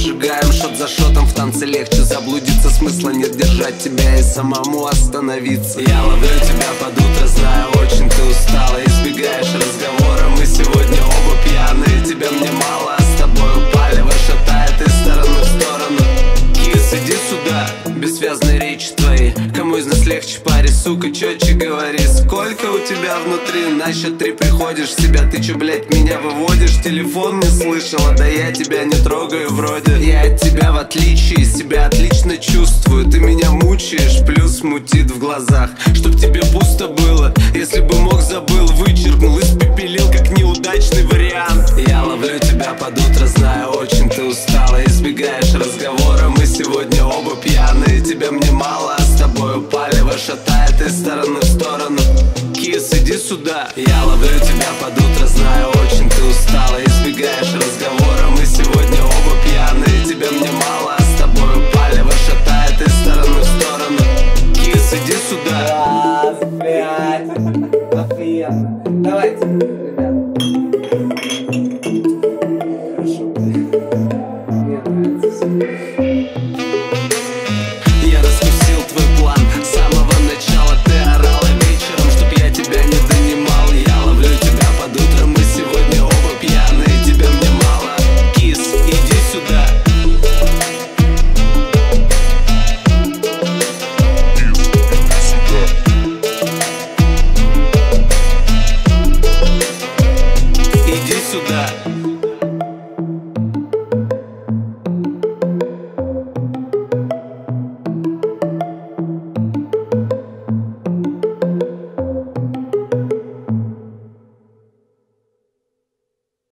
поджигаем шот за шотом. В танце легче заблудиться, смысла нет держать тебя и самому остановиться. Я ловлю тебя под утро, знаю, очень ты устала. Избегаешь разговора, мы сегодня оба пьяные. Тебя мне мало, а с тобой упали, шатает из стороны в сторону. Кис, иди сюда, бессвязные речи твои. Кому из нас легче паре, сука, четче говори. Сколько у тебя внутри, на счет 3 приходишь в себя. Ты чё, блять, меня выводишь? Телефон не слышала, да я тебя не трогаю вроде. Я от тебя в отличие себя отлично чувствую. Ты меня мучаешь, плюс мутит в глазах. Чтоб тебе пусто было, если бы мог забыл. Вычеркнул, испепелил, как неудачный вариант. Я ловлю тебя под утро, знаю, очень